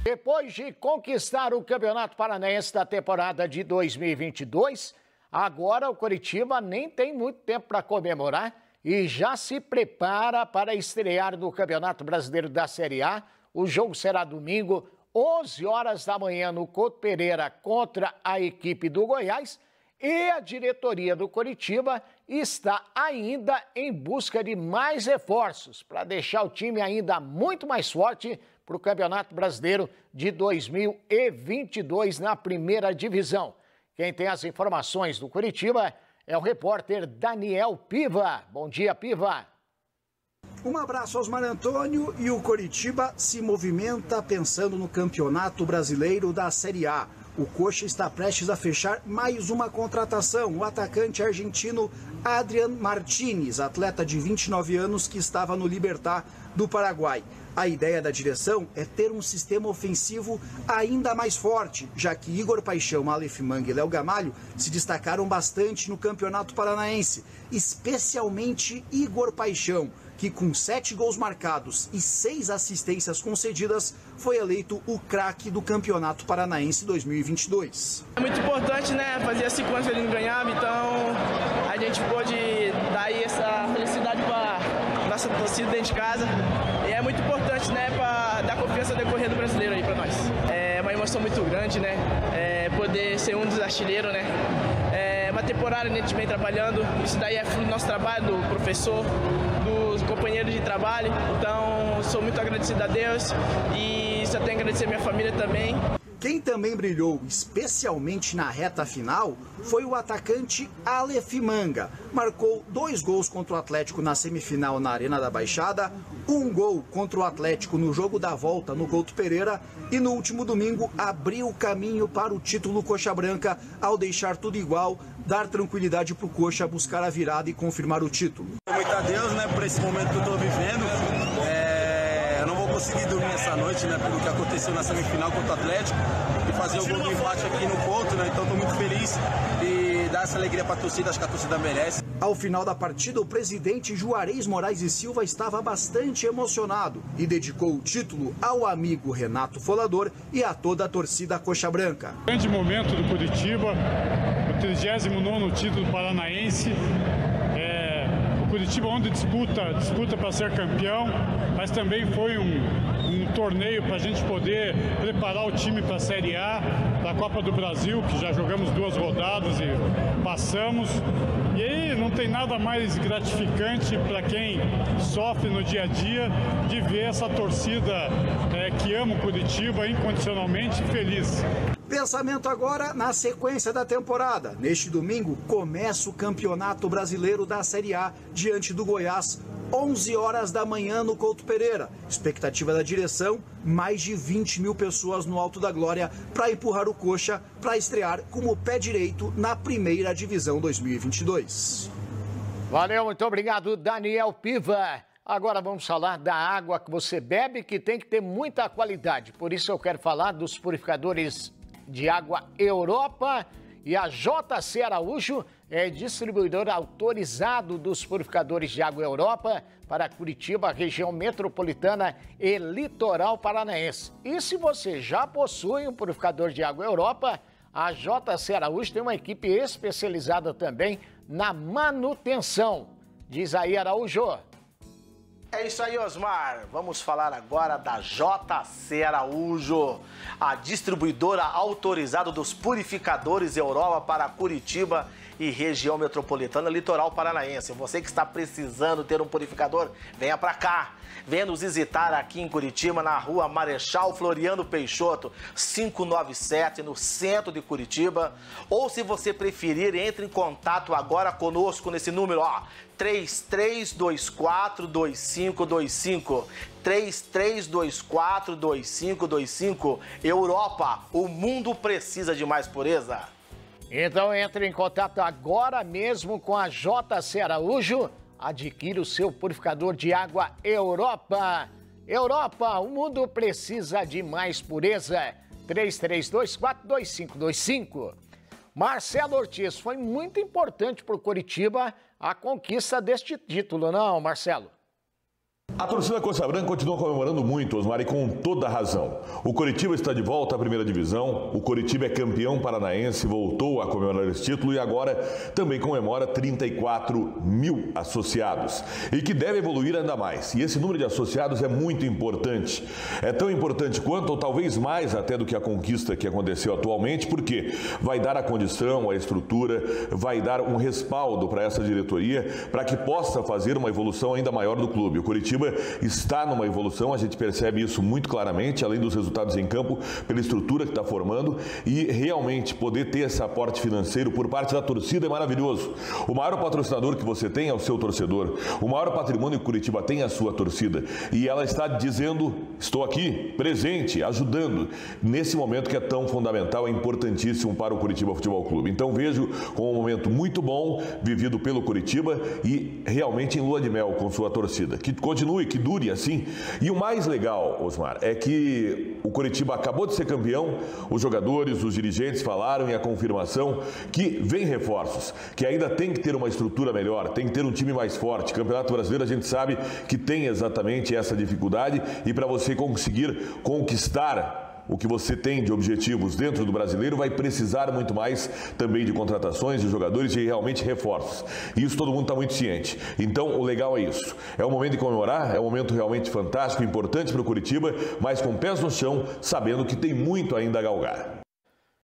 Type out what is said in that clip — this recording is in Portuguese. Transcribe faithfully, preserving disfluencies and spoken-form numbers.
Depois de conquistar o Campeonato Paranaense da temporada de dois mil e vinte e dois, agora o Coritiba nem tem muito tempo para comemorar e já se prepara para estrear no Campeonato Brasileiro da Série A. O jogo será domingo, onze horas da manhã, no Couto Pereira, contra a equipe do Goiás. E a diretoria do Coritiba está ainda em busca de mais reforços para deixar o time ainda muito mais forte para o Campeonato Brasileiro de dois mil e vinte e dois na primeira divisão. Quem tem as informações do Coritiba é o repórter Daniel Piva. Bom dia, Piva. Um abraço aos Mar Antônio, e o Coritiba se movimenta pensando no Campeonato Brasileiro da Série A. O Coxa está prestes a fechar mais uma contratação, o atacante argentino Adrian Martínez, atleta de vinte e nove anos que estava no Libertad do Paraguai. A ideia da direção é ter um sistema ofensivo ainda mais forte, já que Igor Paixão, Aleph Manga e Léo Gamalho se destacaram bastante no Campeonato Paranaense, especialmente Igor Paixão, que com sete gols marcados e seis assistências concedidas, foi eleito o craque do Campeonato Paranaense dois mil e vinte e dois. É muito importante, né? Fazia cinco anos que ele não ganhava, então a gente pôde dar aí essa felicidade para nossa torcida dentro de casa. E é muito importante, né, para dar confiança no decorrer do brasileiro aí para nós. É uma emoção muito grande, né? É poder ser um dos artilheiros, né? É uma temporada que a gente vem trabalhando, isso daí é fruto do nosso trabalho, do professor, dos companheiros de trabalho. Então, sou muito agradecido a Deus e só tenho que agradecer a minha família também. Quem também brilhou, especialmente na reta final, foi o atacante Aleph Manga. Marcou dois gols contra o Atlético na semifinal na Arena da Baixada, um gol contra o Atlético no jogo da volta no Couto Pereira e no último domingo abriu o caminho para o título Coxa Branca ao deixar tudo igual, dar tranquilidade para o Coxa buscar a virada e confirmar o título. Muito a Deus, né, por esse momento que eu estou vivendo. É, eu não vou conseguir dormir essa noite, né, pelo que aconteceu na semifinal contra o Atlético, e fazer o gol de empate aqui no Couto, né, então estou muito feliz e dar essa alegria para a torcida, acho que a torcida merece. Ao final da partida, o presidente Juarez Moraes e Silva estava bastante emocionado e dedicou o título ao amigo Renato Folador e a toda a torcida Coxa Branca. Grande momento do Coritiba, o trigésimo nono título paranaense. É, o Coritiba onde disputa, disputa para ser campeão, mas também foi um, um torneio para a gente poder preparar o time para a Série A da Copa do Brasil, que já jogamos duas rodadas e passamos. E aí não tem nada mais gratificante para quem sofre no dia a dia de ver essa torcida é, que ama o Coritiba incondicionalmente feliz. Pensamento agora na sequência da temporada. Neste domingo começa o Campeonato Brasileiro da Série A diante do Goiás, onze horas da manhã no Couto Pereira. Expectativa da direção, mais de vinte mil pessoas no Alto da Glória para empurrar o Coxa para estrear como pé direito na primeira divisão dois mil e vinte e dois. Valeu, muito obrigado, Daniel Piva. Agora vamos falar da água que você bebe, que tem que ter muita qualidade. Por isso eu quero falar dos purificadores de água Europa, e a J C Araújo é distribuidor autorizado dos purificadores de água Europa para Curitiba, região metropolitana e litoral paranaense. E se você já possui um purificador de água Europa, a J C Araújo tem uma equipe especializada também na manutenção. Diz aí, Araújo. É isso aí, Osmar. Vamos falar agora da J C Araújo, a distribuidora autorizada dos purificadores Europa para Curitiba e região metropolitana litoral paranaense. Você que está precisando ter um purificador, venha para cá. Venha nos visitar aqui em Curitiba, na rua Marechal Floriano Peixoto, quinhentos e noventa e sete, no centro de Curitiba. Ou, se você preferir, entre em contato agora conosco nesse número, ó, três três dois quatro, dois cinco dois cinco. três três dois quatro, dois cinco dois cinco. Europa, o mundo precisa de mais pureza. Então entre em contato agora mesmo com a J C Araújo. Adquira o seu purificador de água Europa. Europa, o mundo precisa de mais pureza. três três dois quatro, dois cinco dois cinco. Marcelo Ortiz, foi muito importante para o Coritiba a conquista deste título, não, Marcelo? A torcida Coxa Branca continua comemorando muito, Osmar, e com toda a razão. O Coritiba está de volta à primeira divisão, o Coritiba é campeão paranaense, voltou a comemorar esse título e agora também comemora trinta e quatro mil associados. E que deve evoluir ainda mais. E esse número de associados é muito importante. É tão importante quanto, ou talvez mais até do que a conquista que aconteceu atualmente, porque vai dar a condição, a estrutura, vai dar um respaldo para essa diretoria, para que possa fazer uma evolução ainda maior do clube. O Coritiba está numa evolução, a gente percebe isso muito claramente, além dos resultados em campo, pela estrutura que está formando, e realmente poder ter esse aporte financeiro por parte da torcida é maravilhoso. O maior patrocinador que você tem é o seu torcedor, o maior patrimônio que Coritiba tem é a sua torcida, e ela está dizendo, estou aqui, presente, ajudando, nesse momento que é tão fundamental, é importantíssimo para o Coritiba Futebol Clube. Então vejo como um momento muito bom, vivido pelo Coritiba e realmente em lua de mel com sua torcida, que continue que dure assim. E o mais legal, Osmar, é que o Coritiba acabou de ser campeão, os jogadores, os dirigentes falaram e a confirmação que vem reforços, que ainda tem que ter uma estrutura melhor, tem que ter um time mais forte. Campeonato Brasileiro a gente sabe que tem exatamente essa dificuldade e para você conseguir conquistar o que você tem de objetivos dentro do brasileiro vai precisar muito mais também de contratações de jogadores e realmente reforços. E isso todo mundo está muito ciente. Então o legal é isso. É um momento de comemorar, é um momento realmente fantástico, importante para o Coritiba, mas com pés no chão, sabendo que tem muito ainda a galgar.